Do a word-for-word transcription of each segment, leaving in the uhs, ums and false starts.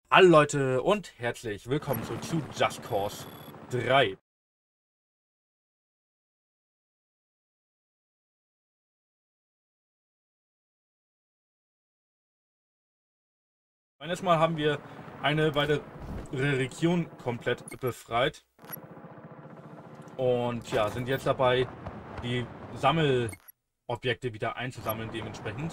Hallo Leute und herzlich willkommen zu, zu Just Cause drei. Eines Mal haben wir eine weitere Region komplett befreit. Und ja, sind jetzt dabei, die Sammelobjekte wieder einzusammeln dementsprechend.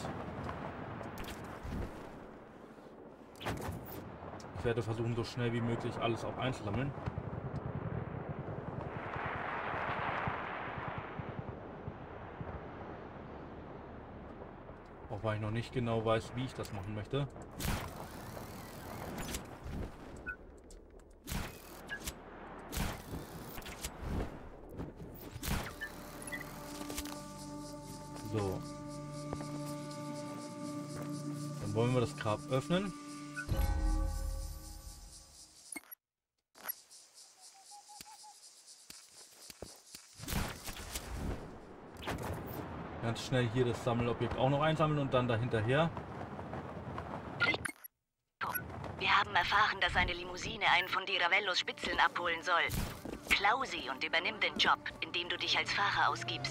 Ich werde versuchen, so schnell wie möglich alles auch einzusammeln. Auch weil ich noch nicht genau weiß, wie ich das machen möchte. So. Dann wollen wir das Grab öffnen. Ganz schnell hier das Sammelobjekt auch noch einsammeln und dann dahinterher. Wir haben erfahren, dass eine Limousine einen von Di Ravellos Spitzeln abholen soll. Klau sie und übernimm den Job, indem du dich als Fahrer ausgibst.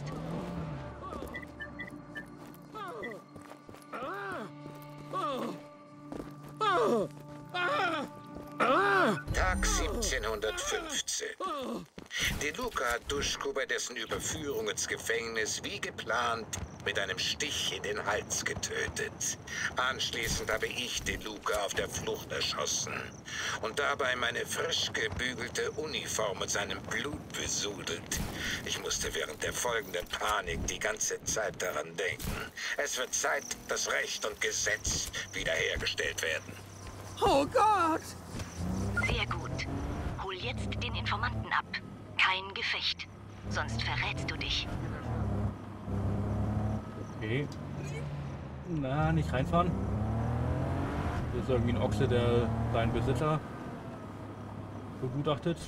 Tag siebzehnhundertfünfzehn. De Luca hat Duschko bei dessen Überführung ins Gefängnis wie geplant mit einem Stich in den Hals getötet. Anschließend habe ich De Luca auf der Flucht erschossen und dabei meine frisch gebügelte Uniform mit seinem Blut besudelt. Ich musste während der folgenden Panik die ganze Zeit daran denken. Es wird Zeit, dass Recht und Gesetz wiederhergestellt werden. Oh Gott! Sehr gut. Hol jetzt den Informanten ab. Kein Gefecht. Sonst verrätst du dich. Okay. Na, nicht reinfahren. Das ist irgendwie ein Ochse, der seinen Besitzer begutachtet.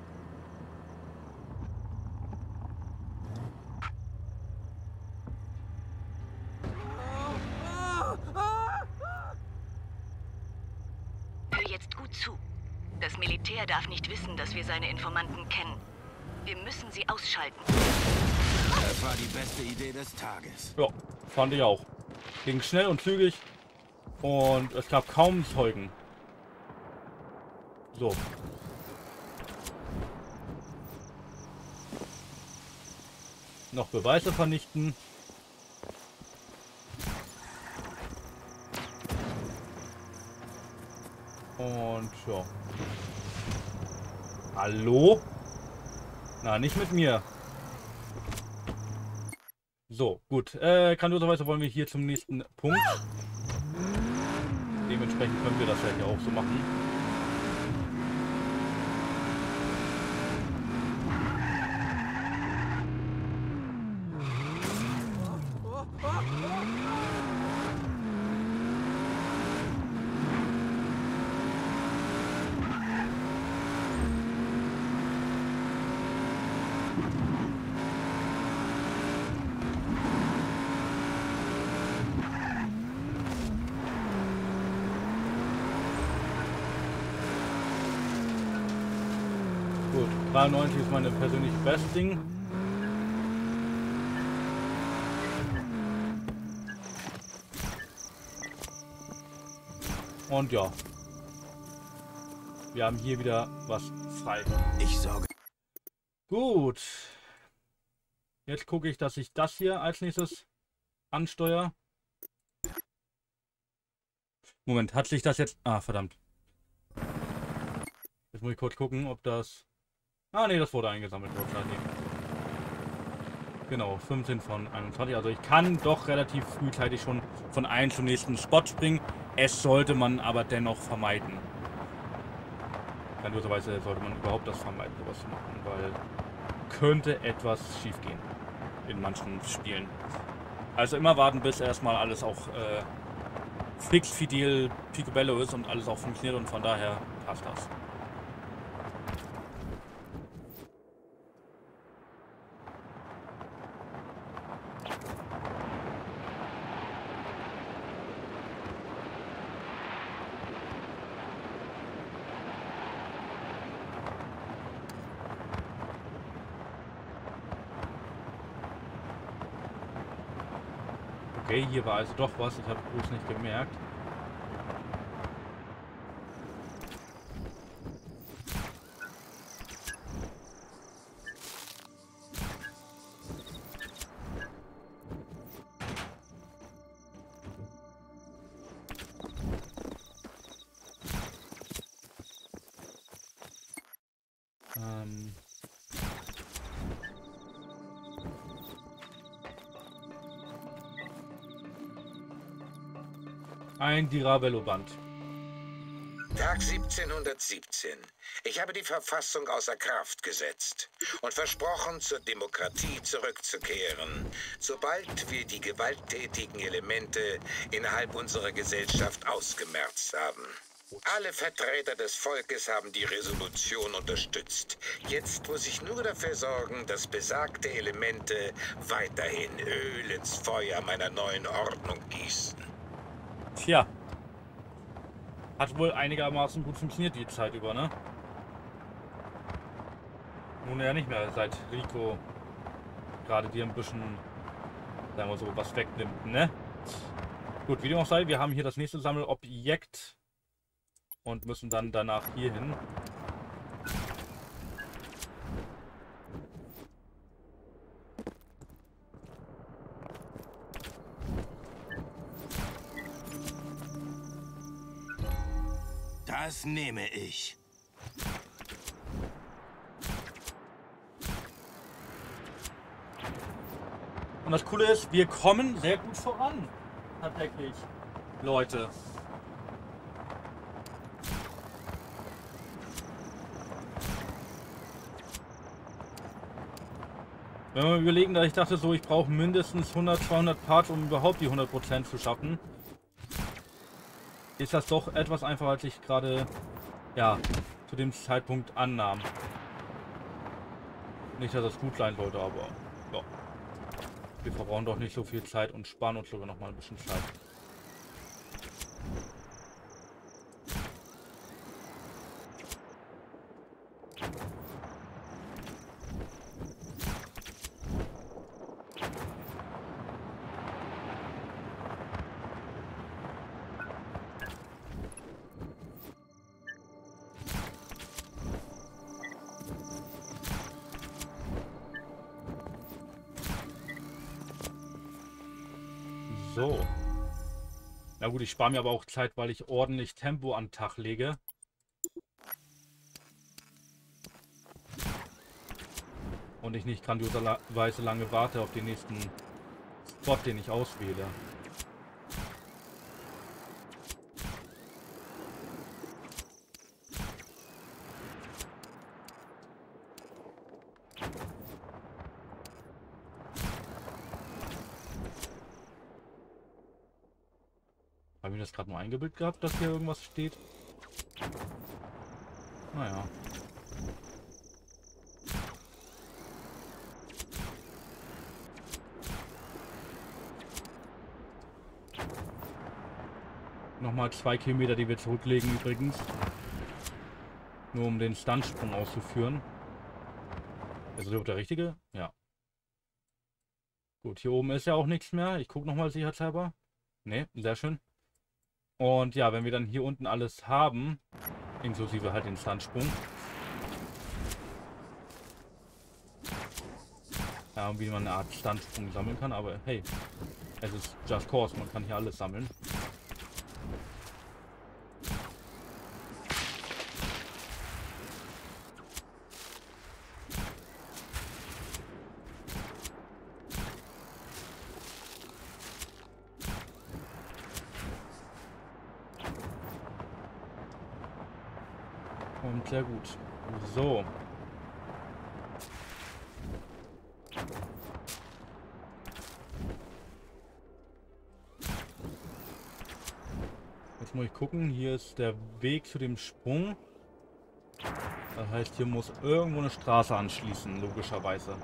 Hör jetzt gut zu. Das Militär darf nicht wissen, dass wir seine Informanten kennen. Wir müssen sie ausschalten. Das war die beste Idee des Tages. Ja, fand ich auch. Ging schnell und zügig und es gab kaum Zeugen. So. Noch Beweise vernichten. Und ja. Hallo? Na, nicht mit mir. So, gut. Äh, grandioserweise wollen wir hier zum nächsten Punkt. Dementsprechend können wir das ja hier auch so machen. Gut, dreiundneunzig ist meine persönliche Besting. Und ja. Wir haben hier wieder was frei. Ich sorge. Gut. Jetzt gucke ich, dass ich das hier als nächstes ansteuere. Moment, hat sich das jetzt... Ah, verdammt. Jetzt muss ich kurz gucken, ob das... Ah, nee, das wurde eingesammelt. Genau, fünfzehn von einundzwanzig. Also ich kann doch relativ frühzeitig schon von einem zum nächsten Spot springen. Es sollte man aber dennoch vermeiden. Grandioserweise sollte man überhaupt das vermeiden, sowas zu machen, weil könnte etwas schief gehen in manchen Spielen. Also immer warten, bis erstmal alles auch äh, fix, fidel, picobello ist und alles auch funktioniert und von daher passt das. Okay, hier war also doch was. Ich habe bloß nicht gemerkt. Ähm... Ein Diravello-Band. Tag siebzehnhundertsiebzehn. Ich habe die Verfassung außer Kraft gesetzt und versprochen, zur Demokratie zurückzukehren, sobald wir die gewalttätigen Elemente innerhalb unserer Gesellschaft ausgemerzt haben. Alle Vertreter des Volkes haben die Resolution unterstützt. Jetzt muss ich nur dafür sorgen, dass besagte Elemente weiterhin Öl ins Feuer meiner neuen Ordnung gießen. Tja. Hat wohl einigermaßen gut funktioniert die Zeit über, ne? Nun ja nicht mehr, seit Rico gerade dir ein bisschen, sagen wir so, was wegnimmt, ne? Gut, wie dem auch sei, wir haben hier das nächste Sammelobjekt und müssen dann danach hier hin. Das nehme ich. Und das Coole ist, wir kommen sehr gut voran. Tatsächlich, Leute. Wenn wir überlegen, da ich dachte so, ich brauche mindestens hundert, zweihundert Parts, um überhaupt die hundert Prozent zu schaffen, ist das doch etwas einfacher, als ich gerade, ja, zu dem Zeitpunkt annahm. Nicht, dass das gut sein sollte, aber ja. Wir verbrauchen doch nicht so viel Zeit und sparen uns sogar noch mal ein bisschen Zeit. So. Na gut, ich spare mir aber auch Zeit, weil ich ordentlich Tempo an den Tag lege. Und ich nicht grandioserweise lange warte auf den nächsten Spot, den ich auswähle. Habe ich das gerade nur eingebildet gehabt, dass hier irgendwas steht? Naja. Nochmal zwei Kilometer, die wir zurücklegen übrigens. Nur um den Stuntsprung auszuführen. Also der richtige? Ja. Gut, hier oben ist ja auch nichts mehr. Ich gucke nochmal sicherheitshalber. Ne, sehr schön. Und ja, wenn wir dann hier unten alles haben, inklusive halt den Stuntsprung. Ja, wie man eine Art Stuntsprung sammeln kann, aber hey, es ist Just Cause, man kann hier alles sammeln. Und sehr gut. So. Jetzt muss ich gucken. Hier ist der Weg zu dem Sprung. Das heißt, hier muss irgendwo eine Straße anschließen, logischerweise.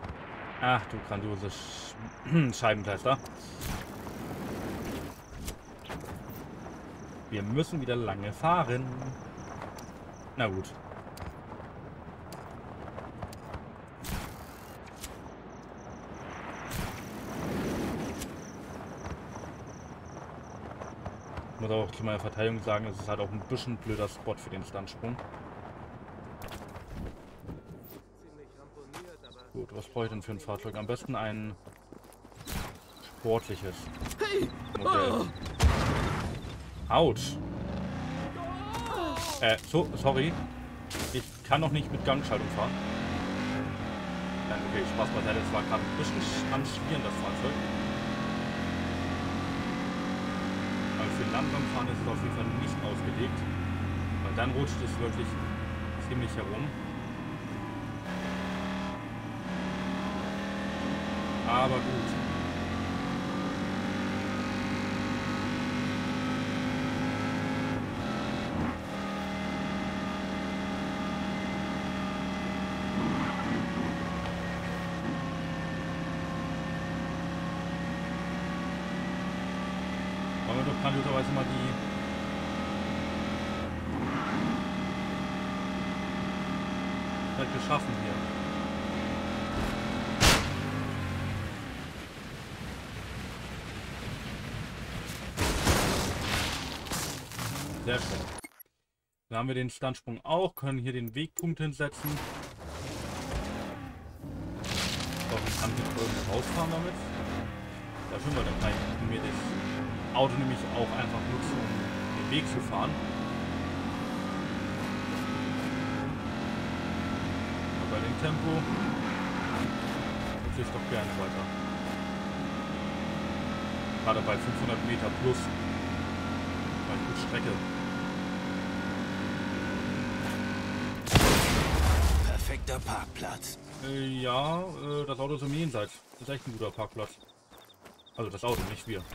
Ach du grandiose Sch Scheibentester. Wir müssen wieder lange fahren. Na gut. Ich muss auch zu meiner Verteidigung sagen, es ist halt auch ein bisschen ein blöder Spot für den Stuntsprung. Gut, was brauche ich denn für ein Fahrzeug? Am besten ein sportliches Modell. Autsch. Äh, so, sorry. Ich kann noch nicht mit Gangschaltung fahren. Nein, okay, Spaß beiseite. Das war gerade ein bisschen am Schmieren, das Fahrzeug. Aber für Langsamfahren ist es auf jeden Fall nicht ausgelegt. Weil dann rutscht es wirklich ziemlich herum. Aber gut. Wollen wir doch grandioserweise mal die Strecke schaffen hier. Sehr schön. Dann haben wir den Stuntsprung auch, können hier den Wegpunkt hinsetzen. Doch, ich kann hier irgendwie rausfahren damit. Ja, schön, weil dann kann ich mir das Auto nämlich auch einfach nutzen, um den Weg zu fahren. Aber bei dem Tempo nutze ich doch gerne weiter. Gerade bei fünfhundert Meter plus. Eine gute Strecke. Perfekter Parkplatz. Äh, ja, äh, das Auto ist im Jenseits. Das ist echt ein guter Parkplatz. Also das Auto, nicht wir.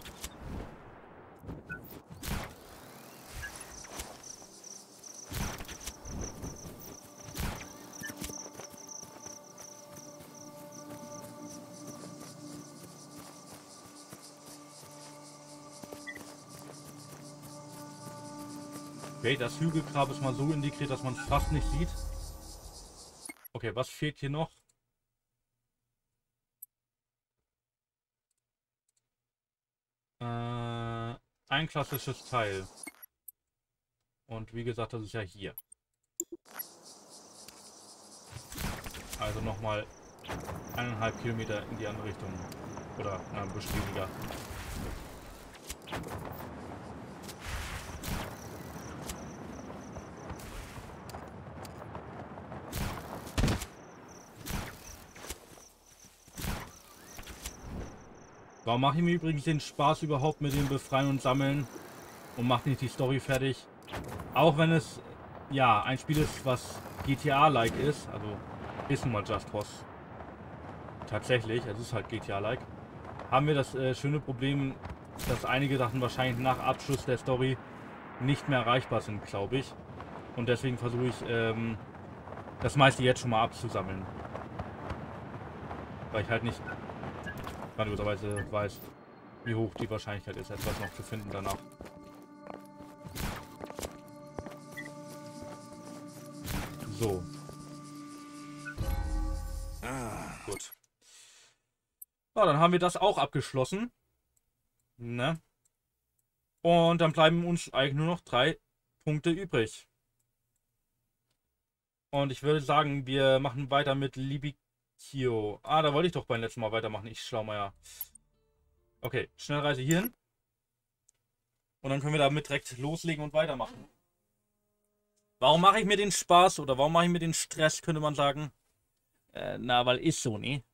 Okay, das Hügelgrab ist mal so integriert, dass man es fast nicht sieht. Okay, was fehlt hier noch? Äh, ein klassisches Teil. Und wie gesagt, das ist ja hier. Also nochmal eineinhalb Kilometer in die andere Richtung. Oder na, ein bisschen weniger. Warum mache ich mir übrigens den Spaß überhaupt mit dem Befreien und Sammeln und mache nicht die Story fertig? Auch wenn es, ja, ein Spiel ist, was G T A-like ist, also ist nun mal Just Cause. Tatsächlich, es ist halt G T A-like. Haben wir das äh, schöne Problem, dass einige Sachen wahrscheinlich nach Abschluss der Story nicht mehr erreichbar sind, glaube ich. Und deswegen versuche ich, ähm, das meiste jetzt schon mal abzusammeln. Weil ich halt nicht grandioserweise weiß, wie hoch die Wahrscheinlichkeit ist, etwas noch zu finden danach. So. Ah, gut. Ja, dann haben wir das auch abgeschlossen. Ne? Und dann bleiben uns eigentlich nur noch drei Punkte übrig. Und ich würde sagen, wir machen weiter mit Libikio. Ah, da wollte ich doch beim letzten Mal weitermachen. Ich Schlaumeier. Okay, Schnellreise hierhin. Und dann können wir damit direkt loslegen und weitermachen. Warum mache ich mir den Spaß oder warum mache ich mir den Stress, könnte man sagen? Äh, na, weil ist so, ne?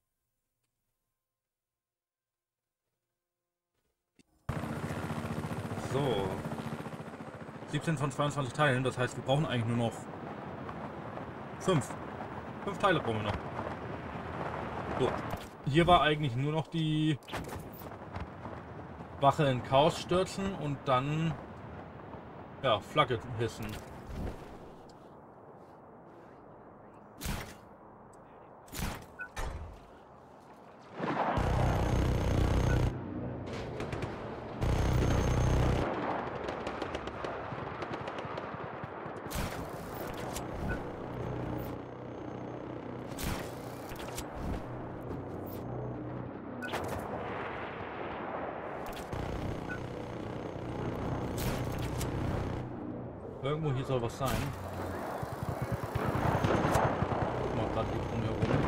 So. siebzehn von zweiundzwanzig Teilen, das heißt, wir brauchen eigentlich nur noch fünf. Fünf Teile brauchen wir noch. So. Hier war eigentlich nur noch die Wache in Chaos stürzen und dann ja, Flagge hissen. Irgendwo hier soll was sein. Guck mal, gerade hier drumherum.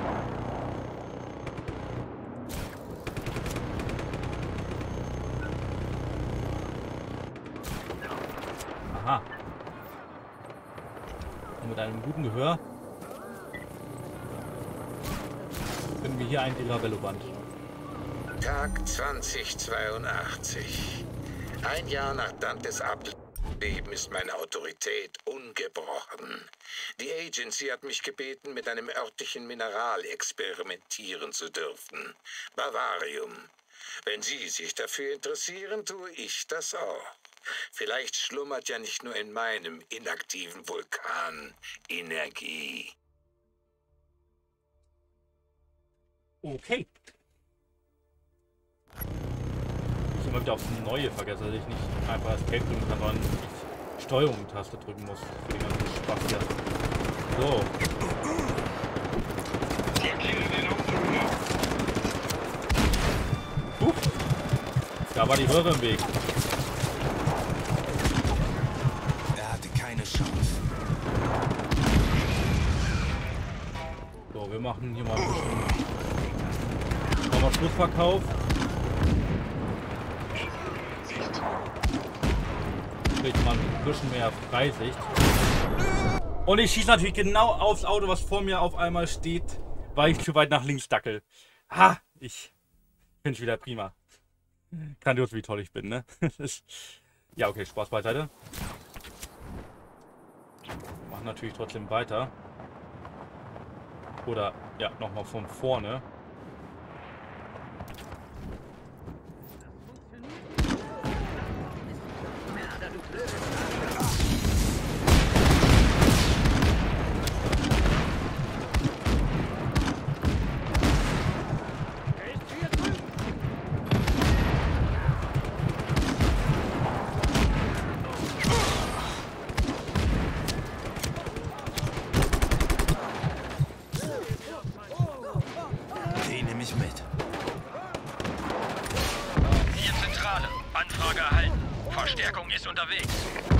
Aha. Und mit einem guten Gehör finden wir hier ein Diravello-Band. Tag zwanzigzweiundachtzig. Ein Jahr nach Dantes Ableben ist meine Autorität ungebrochen. Die Agency hat mich gebeten, mit einem örtlichen Mineral experimentieren zu dürfen. Bavarium. Wenn Sie sich dafür interessieren, tue ich das auch. Vielleicht schlummert ja nicht nur in meinem inaktiven Vulkan Energie. Okay. Ich immer wieder aufs Neue vergesse, dass ich nicht einfach Escape drücken kann, sondern ich Steuerung-Taste drücken muss für den ganzen Spaß hier. So. Huch. Da war die Röhre im Weg. Er hatte keine Chance. So, wir machen hier mal ein bisschen nochmal Schlussverkauf. Kriegt man ein bisschen mehr Freisicht. Und ich schieße natürlich genau aufs Auto, was vor mir auf einmal steht, weil ich zu weit nach links dackel. Ha! Ich finde es wieder prima. Grandios, wie toll ich bin, ne? Ja, okay, Spaß beiseite. Machen natürlich trotzdem weiter. Oder, ja, nochmal von vorne. Den nehme ich mit. Hier Zentrale. Anfrage erhalten. Verstärkung ist unterwegs.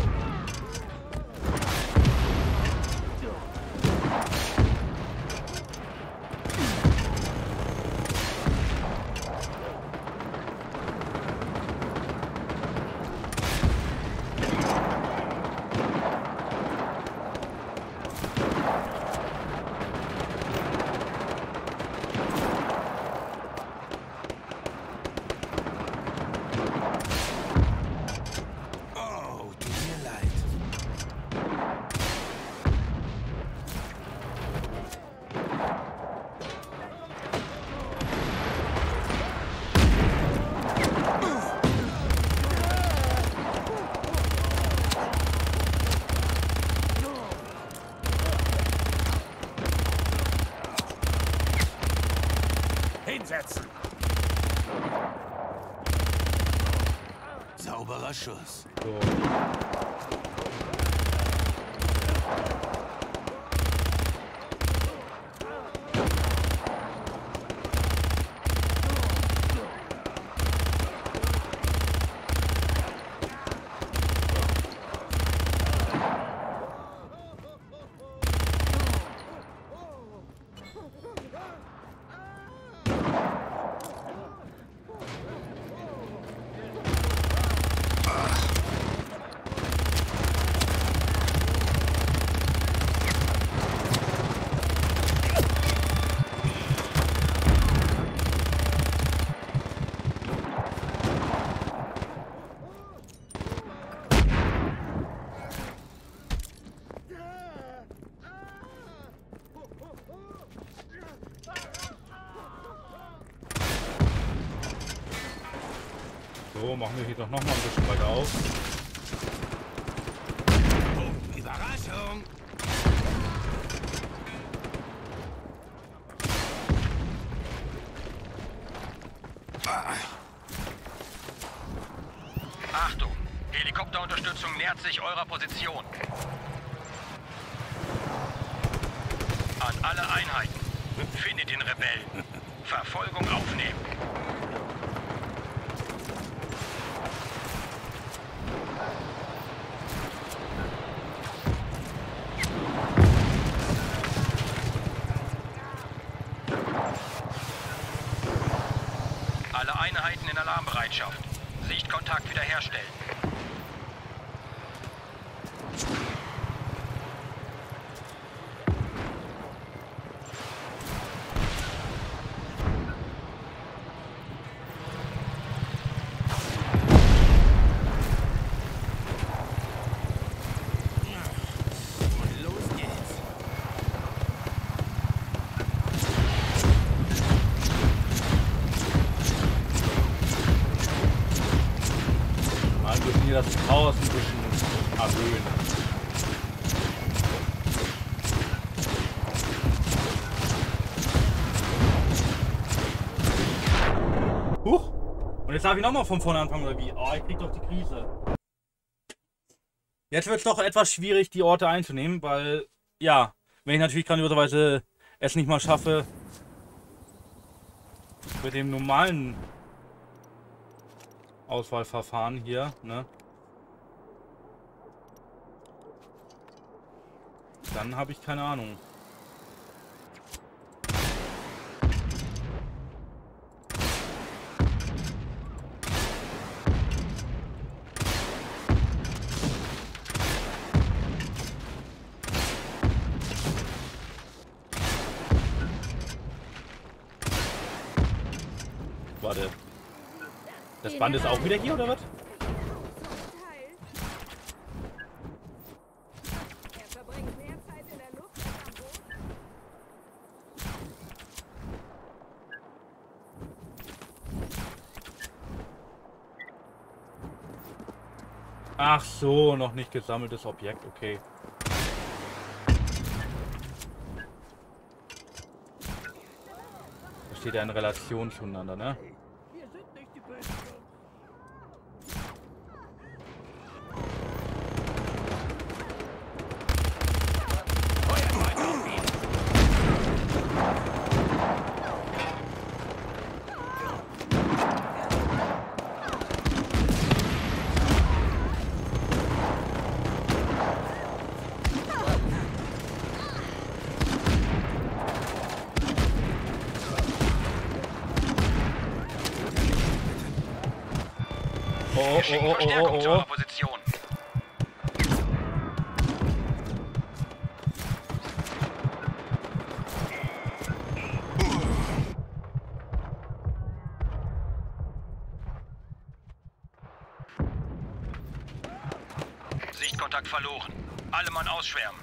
Oh, tut mir leid. Hinsetzen. Sauberer Schuss. So. So, machen wir hier doch noch mal ein bisschen weiter auf. Überraschung! Achtung. Helikopterunterstützung nähert sich eurer Position. An alle Einheiten. Findet den Rebellen. Verfolgung aufnehmen. Alle Einheiten in Alarmbereitschaft. Sichtkontakt wiederherstellen. Das Chaos ein bisschen erhöhen. Huch! Und jetzt darf ich nochmal von vorne anfangen, oder wie? Oh, ich krieg doch die Krise. Jetzt wird es doch etwas schwierig, die Orte einzunehmen, weil, ja, wenn ich natürlich grandioserweise es nicht mal schaffe, mit dem normalen Auswahlverfahren hier, ne? Dann habe ich keine Ahnung. Warte. Das Band ist auch wieder hier, oder was? Ach so, noch nicht gesammeltes Objekt, okay. Da steht ja in Relation zueinander, ne? Oh, Wir schicken oh, oh, Verstärkung oh, zu oh, eurer oh. Position. Sichtkontakt verloren. Alle Mann ausschwärmen.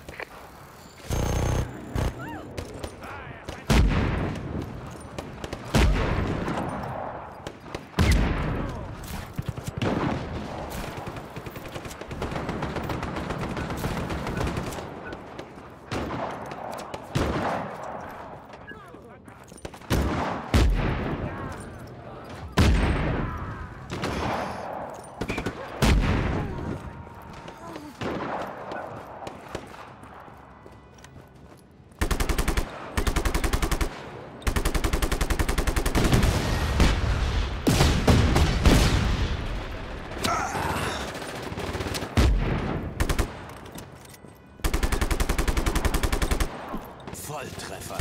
Volltreffer.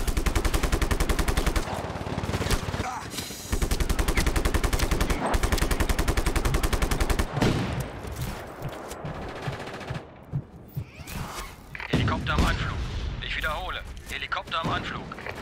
Helikopter am Anflug. Ich wiederhole. Helikopter am Anflug.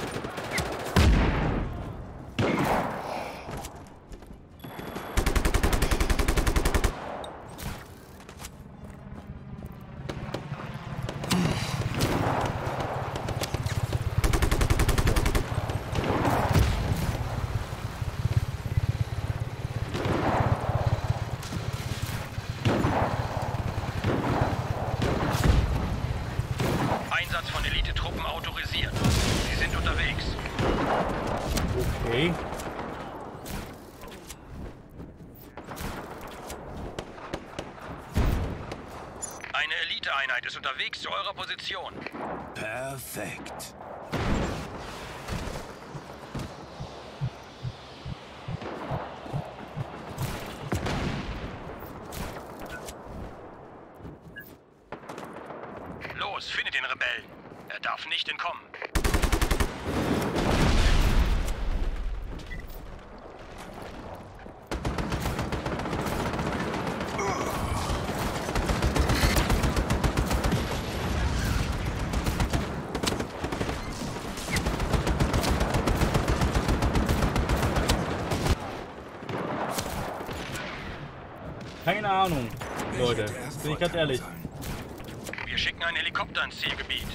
Einsatz von Elite-Truppen autorisiert. Sie sind unterwegs. Okay. Eine Elite-Einheit ist unterwegs zu eurer Position. Perfekt. Los, findet den Rebellen. Er darf nicht entkommen. Keine Ahnung, Leute. Bin ich ganz ehrlich. Wir schicken einen Helikopter ins Zielgebiet.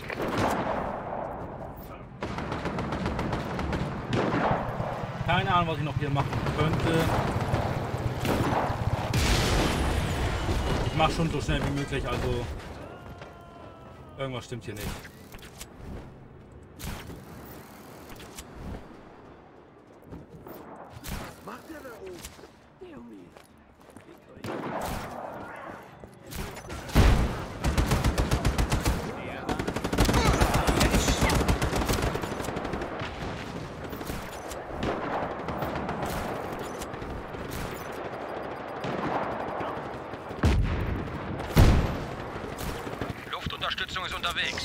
Keine Ahnung, was ich noch hier machen könnte. Ich mache schon so schnell wie möglich, also irgendwas stimmt hier nicht. Luftunterstützung ist unterwegs.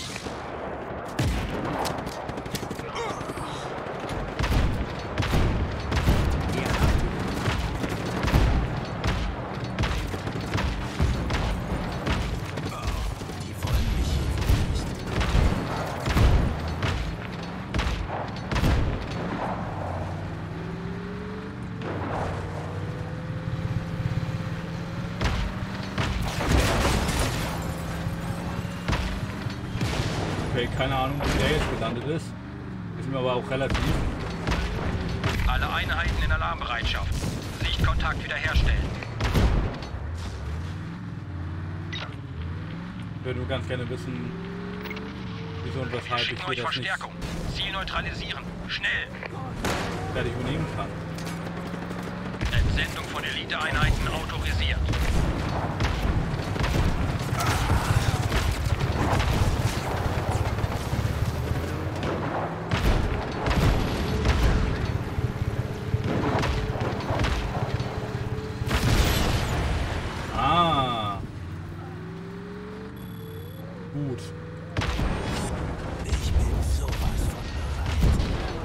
Okay, keine Ahnung, wie der jetzt gelandet ist. Ist mir aber auch relativ. Alle Einheiten in Alarmbereitschaft. Sichtkontakt wiederherstellen. Ich würde nur ganz gerne wissen, wieso und Wir weshalb ich schicken hier euch das nicht Verstärkung. Ziel neutralisieren. Schnell. fertig übernehmen kann. Entsendung von Eliteeinheiten autorisiert. Ah. Gut. Ich bin sowas von bereit.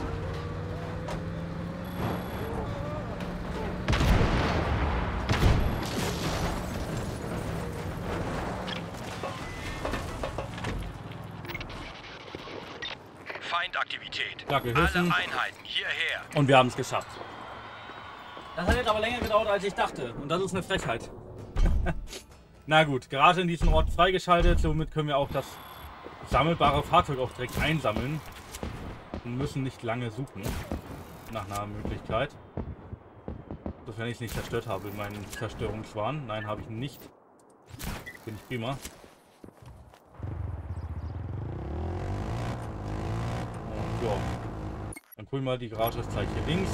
Feindaktivität. Danke, Alle Hilfen. Einheiten hierher. Und wir haben es geschafft. Das hat jetzt aber länger gedauert, als ich dachte. Und das ist eine Frechheit. Na gut, gerade in diesem Ort freigeschaltet. Somit können wir auch das sammelbare Fahrzeug auch direkt einsammeln. Und müssen nicht lange suchen nach einer Möglichkeit. Sofern ich es nicht zerstört habe in meinen Zerstörungswahn. Nein, habe ich nicht. Bin ich prima. Und ja. Dann gucken wir mal, die Garage ist gleich hier links.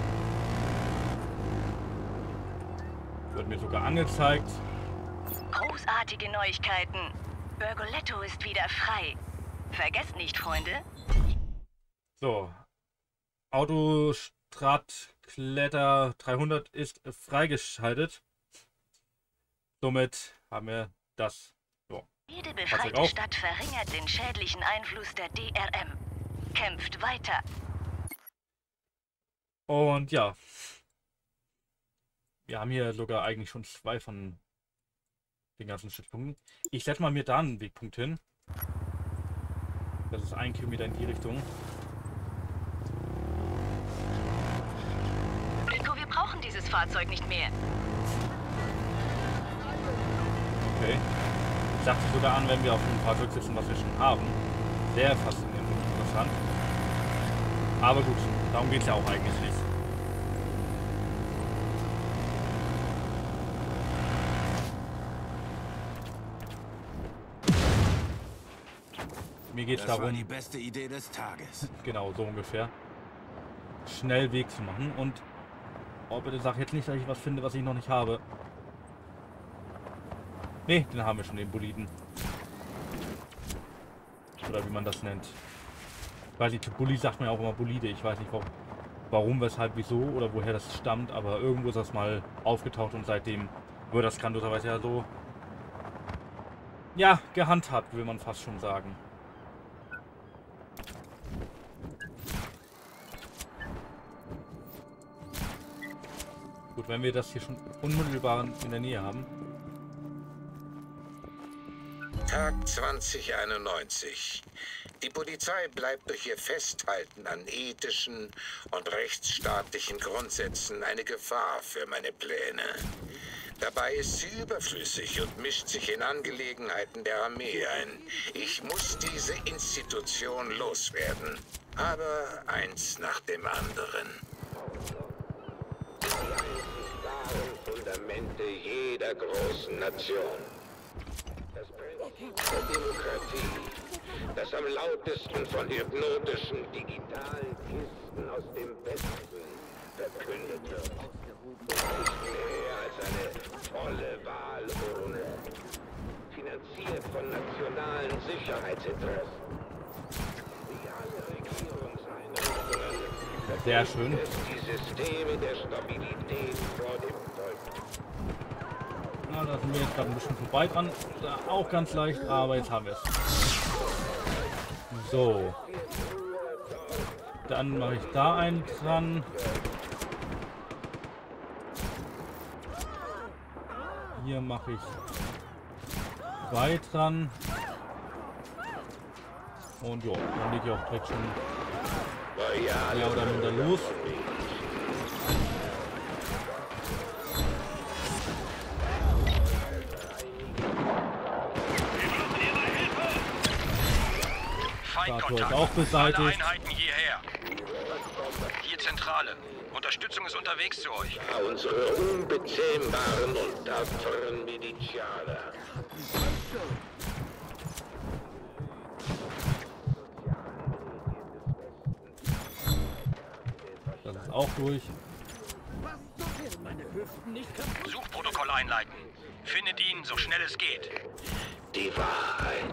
Wird mir sogar angezeigt. Großartige Neuigkeiten. Bergoletto ist wieder frei. Vergesst nicht, Freunde. So. Autostrat-Kletter dreihundert ist freigeschaltet. Somit haben wir das. So. Jede Fahrzeug befreite auf. Stadt verringert den schädlichen Einfluss der D R M. Kämpft weiter. Und ja. Wir haben hier sogar eigentlich schon zwei von den ganzen Stützpunkten. Ich setze mal mir da einen Wegpunkt hin. Das ist ein Kilometer in die Richtung. Rico, wir brauchen dieses Fahrzeug nicht mehr. Okay. Sagt sich sogar an, wenn wir auf einem Fahrzeug sitzen, was wir schon haben. Sehr faszinierend und interessant. Aber gut, darum geht es ja auch eigentlich nicht. Mir geht es Das war darum, die beste Idee des Tages. genau so ungefähr, schnell Weg zu machen. Und oh, bitte sag jetzt nicht, dass ich was finde, was ich noch nicht habe. Ne, den haben wir schon, den Boliden. Oder wie man das nennt. Ich weiß nicht, Bulli sagt man ja auch immer Bolide. Ich weiß nicht, warum, warum, weshalb, wieso oder woher das stammt. Aber irgendwo ist das mal aufgetaucht und seitdem wird das grandioserweise ja so, ja, gehandhabt, will man fast schon sagen. Gut, wenn wir das hier schon unmittelbar in der Nähe haben. Tag zwanzig einundneunzig. Die Polizei bleibt durch ihr Festhalten an ethischen und rechtsstaatlichen Grundsätzen eine Gefahr für meine Pläne. Dabei ist sie überflüssig und mischt sich in Angelegenheiten der Armee ein. Ich muss diese Institution loswerden. Aber eins nach dem anderen. Die Fundamente jeder großen Nation. Das Prinzip der Demokratie, das am lautesten von hypnotischen digitalen Kisten aus dem Westen verkündet wird. Nicht mehr als eine volle Wahlurne, finanziert von nationalen Sicherheitsinteressen. Wie alle Regierungseinrichtungen Sehr schön. die Systeme der Stabilität vor dem Volk. Na, da sind wir jetzt gerade ein bisschen vorbei dran. Da auch ganz leicht, aber jetzt haben wir es. So. Dann mache ich da einen dran. Hier mache ich zwei dran. Und ja, dann lege ich auch direkt schon mehr oder minder los. Statue ist auch beseitigt. Alle Einheiten hierher. Hier Zentrale. Unterstützung ist unterwegs zu euch. Ja, unsere unbezähmbaren und tapferen Milizianer. Das ist auch durch. Suchprotokoll einleiten. Findet ihn, so schnell es geht. Die Wahrheit.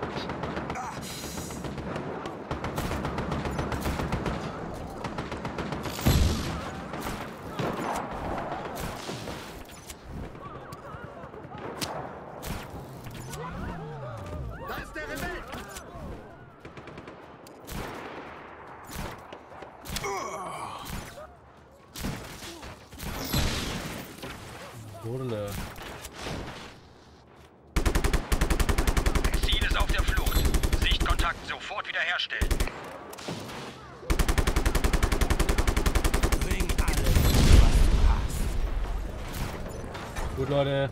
Wurde. Ziel ist auf der Flucht. Sichtkontakt sofort wiederherstellen. Bring alles, was du hast. Gut, Leute.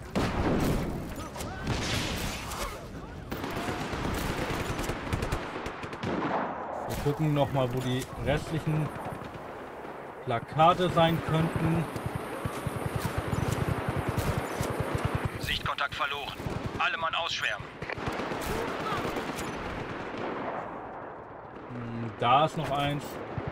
Wir gucken noch mal, wo die restlichen Plakate sein könnten. Sichtkontakt verloren. Alle Mann ausschwärmen. Hm, Da ist noch eins.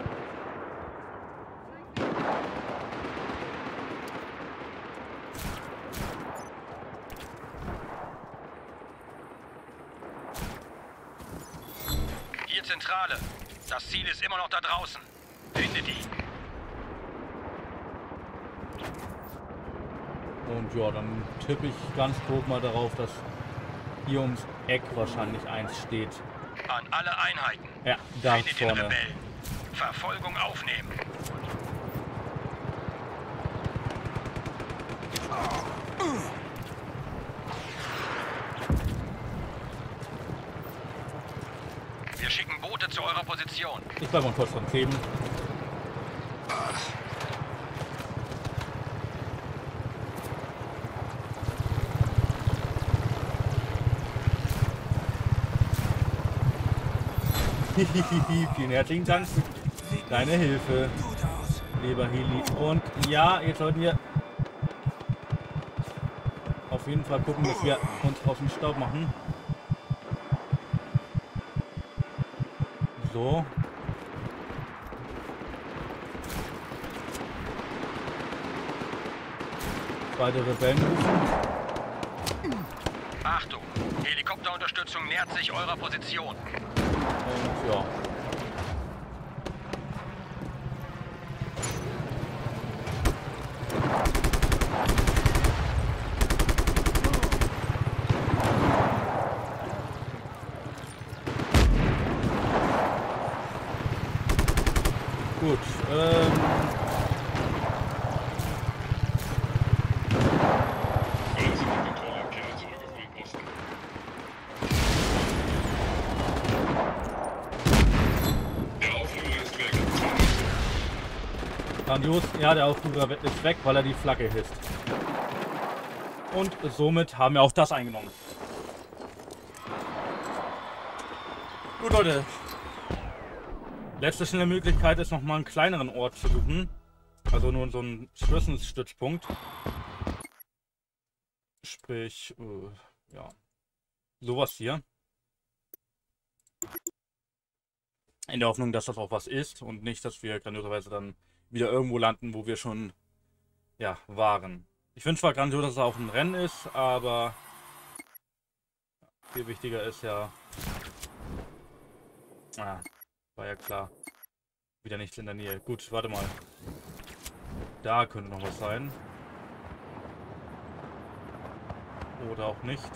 Hier Zentrale. Das Ziel ist immer noch da draußen. Findet ihn. Und ja, dann tippe ich ganz grob mal darauf, dass hier ums Eck wahrscheinlich eins steht. An alle Einheiten. Ja, da Findet den vorne. Rebellen. Verfolgung aufnehmen. Wir schicken Boote zu eurer Position. Ich bleibe mal kurz dran kleben. Vielen herzlichen Dank für deine Hilfe, lieber Heli. Und ja, jetzt sollten wir auf jeden Fall gucken, dass wir uns aus dem Staub machen. So. Zweite Rebellen rufen. Achtung! Helikopterunterstützung nähert sich eurer Position. Und ja. Gut, ähm... Grandios, ja, der Aufrufer ist weg, weil er die Flagge hisst. Und somit haben wir auch das eingenommen. Gut, Leute. Letzte schnelle Möglichkeit ist, nochmal einen kleineren Ort zu suchen. Also nur so einen Schlüsselstützpunkt. Sprich, äh, ja, sowas hier. In der Hoffnung, dass das auch was ist und nicht, dass wir grandioserweise dann wieder irgendwo landen, wo wir schon, ja, waren. Ich finde zwar grandios, dass es auch ein Rennen ist, aber viel wichtiger ist ja... Ah, war ja klar. Wieder nichts in der Nähe. Gut, warte mal. Da könnte noch was sein. Oder auch nicht.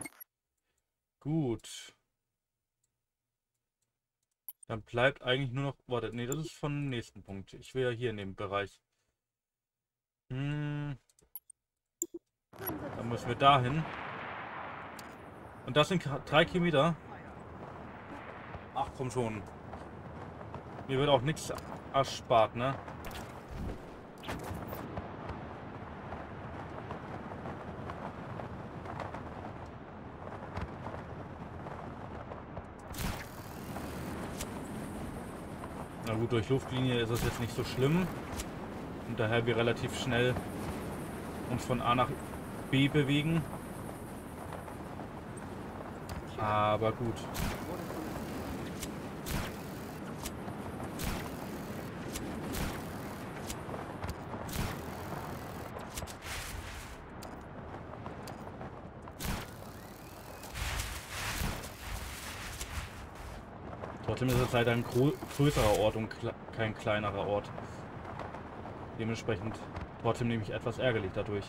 Gut. Dann bleibt eigentlich nur noch... Warte, nee, das ist vom nächsten Punkt. Ich will ja hier in dem Bereich. Hm. Dann müssen wir dahin. Und das sind drei Kilometer. Ach komm schon. Mir wird auch nichts erspart, ne? Na gut, durch Luftlinie ist es jetzt nicht so schlimm. Und daher wir relativ schnell uns von A nach B bewegen. Aber gut. Trotzdem ist es leider ein größerer Ort und kein kleinerer Ort. Dementsprechend trotzdem nämlich etwas ärgerlich dadurch.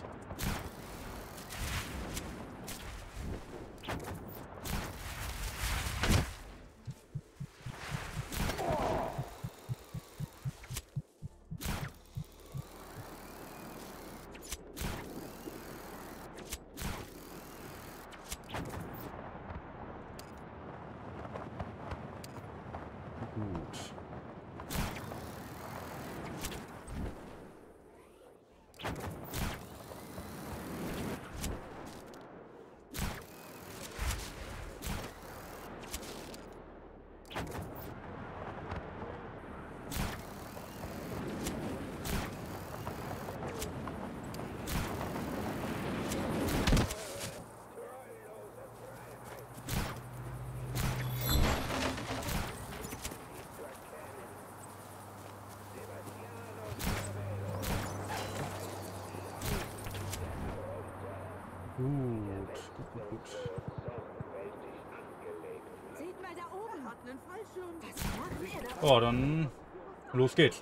Gut, gut, gut, gut. Seht mal da oben, hat einen Fallschirm. Was macht ihr da? Oh, dann los geht's.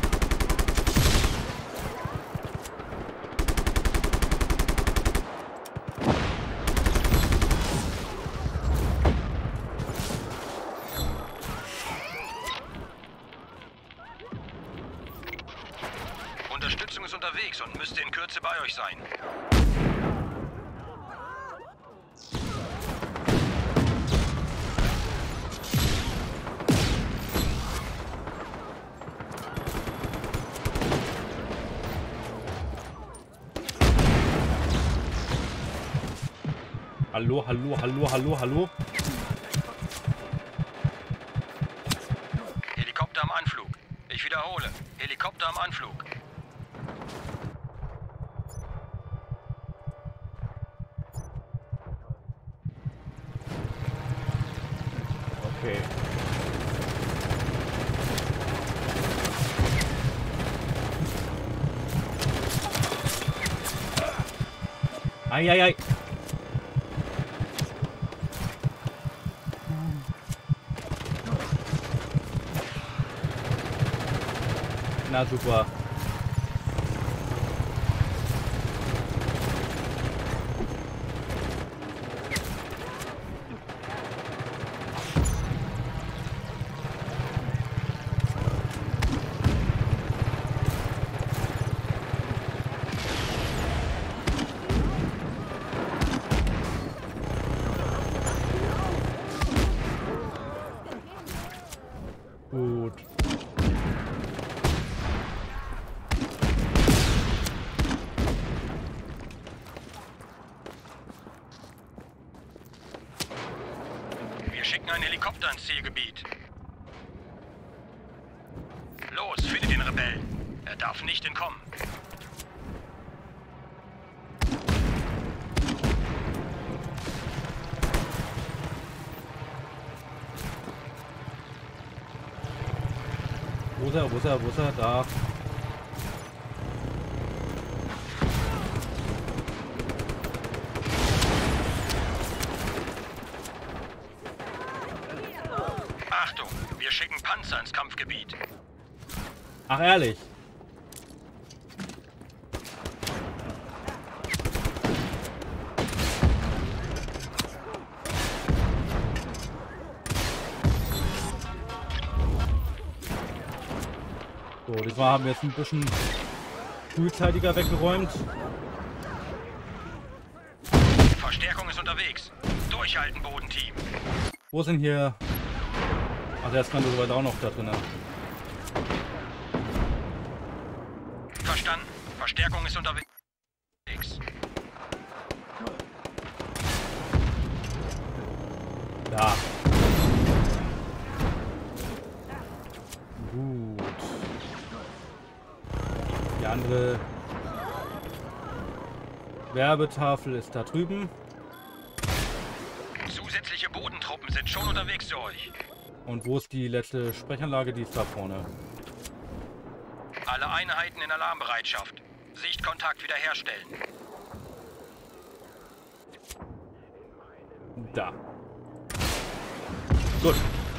Unterstützung ist unterwegs und müsste in Kürze bei euch sein. Hallo, hallo, hallo, hallo, hallo. Helikopter am Anflug. Ich wiederhole. Helikopter am Anflug. Okay. Ei, ei, ei. Na super. Gut. ans Zielgebiet. Los, finde den Rebellen. Er darf nicht entkommen. Wo ist er, wo ist er, wo ist er? Da. Achtung, wir schicken Panzer ins Kampfgebiet. Ach, ehrlich? So, diesmal haben wir jetzt ein bisschen frühzeitiger weggeräumt. Verstärkung ist unterwegs. Durchhalten, Bodenteam. Wo sind hier... Ach, der ist kann soweit auch noch da drin. Verstanden. Verstärkung ist unterwegs. Ja. Gut. Die andere Werbetafel ist da drüben. Zusätzliche Bodentruppen sind schon unterwegs zu euch. Und wo ist die letzte Sprechanlage? Die ist da vorne. Alle Einheiten in Alarmbereitschaft. Sichtkontakt wiederherstellen. Da. Gut.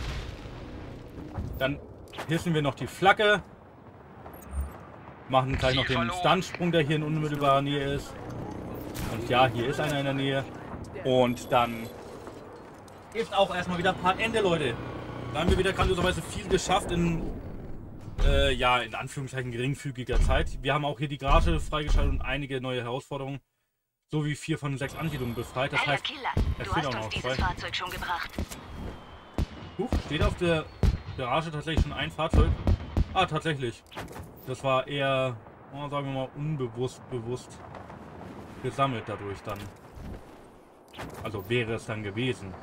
Dann hissen wir noch die Flagge. Machen gleich noch den Stuntsprung, der hier in unmittelbarer Nähe ist. Und ja, hier ist einer in der Nähe. Und dann ist auch erstmal wieder ein paar Ende, Leute. Da haben wir wieder grandioserweise viel geschafft in, äh, ja, in Anführungszeichen geringfügiger Zeit. Wir haben auch hier die Garage freigeschaltet und einige neue Herausforderungen. Sowie vier von sechs Ansiedlungen befreit. Das Alter heißt, Killer, es du fehlt hast auch uns noch dieses zwei. Fahrzeug schon gebracht. Huch, steht auf der Garage tatsächlich schon ein Fahrzeug? Ah, tatsächlich. Das war eher, oh, sagen wir mal, unbewusst, bewusst gesammelt dadurch dann. Also wäre es dann gewesen.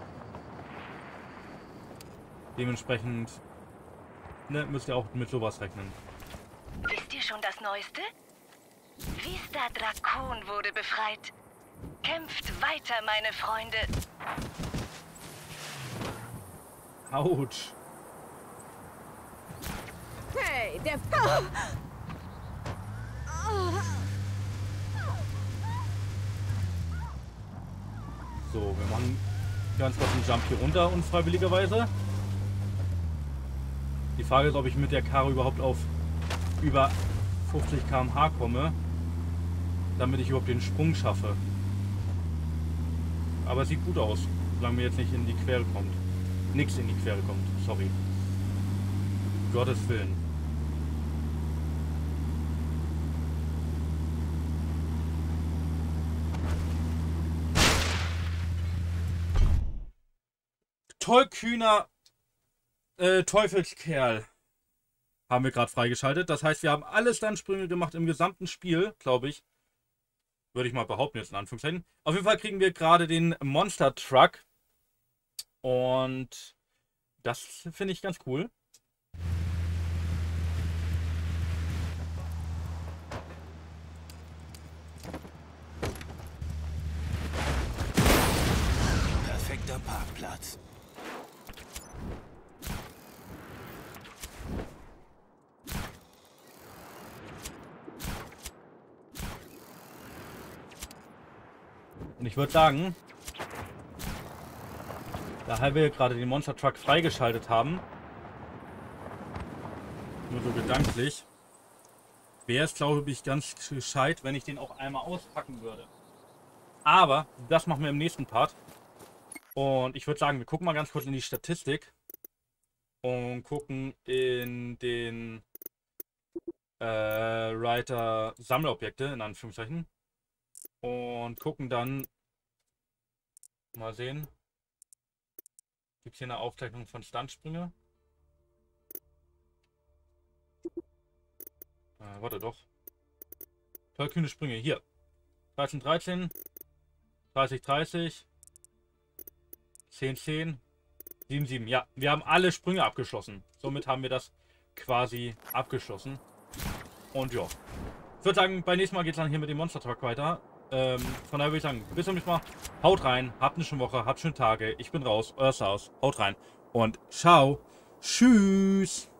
Dementsprechend, ne, müsst ihr auch mit sowas rechnen. Wisst ihr schon das Neueste? Vista Drakon wurde befreit. Kämpft weiter, meine Freunde. Autsch. Hey, der... So, wir machen ganz kurz einen Jump hier runter, unfreiwilligerweise. Die Frage ist, ob ich mit der Karre überhaupt auf über fünfzig Kilometer pro Stunde komme, damit ich überhaupt den Sprung schaffe. Aber es sieht gut aus, solange mir jetzt nicht in die Quere kommt. Nichts in die Quere kommt, sorry. Gottes Willen. Tollkühner äh, Teufelskerl haben wir gerade freigeschaltet. Das heißt, wir haben alle Stuntsprünge gemacht im gesamten Spiel, glaube ich. Würde ich mal behaupten, jetzt in Anführungszeichen. Auf jeden Fall kriegen wir gerade den Monster Truck. Und das finde ich ganz cool. Perfekter Parkplatz. Und ich würde sagen, da wir gerade den Monster Truck freigeschaltet haben, nur so gedanklich, wäre es, glaube ich, ganz gescheit, wenn ich den auch einmal auspacken würde. Aber das machen wir im nächsten Part. Und ich würde sagen, wir gucken mal ganz kurz in die Statistik und gucken in den äh, Writer Sammelobjekte, in Anführungszeichen. Und gucken dann, mal sehen, gibt es hier eine Aufzeichnung von Stuntsprünge? Äh, warte doch. Tollkühne Sprünge, hier. dreizehn dreizehn, dreißig dreißig, zehn zehn, sieben sieben, ja. Wir haben alle Sprünge abgeschlossen. Somit haben wir das quasi abgeschlossen. Und ja. Ich würde sagen, beim nächsten Mal geht es dann hier mit dem Monster Truck weiter. Ähm, von daher würde ich sagen, bis zum nächsten Mal. Haut rein, habt eine schöne Woche, habt schöne Tage. Ich bin raus, euer Saus. Haut rein und ciao. Tschüss.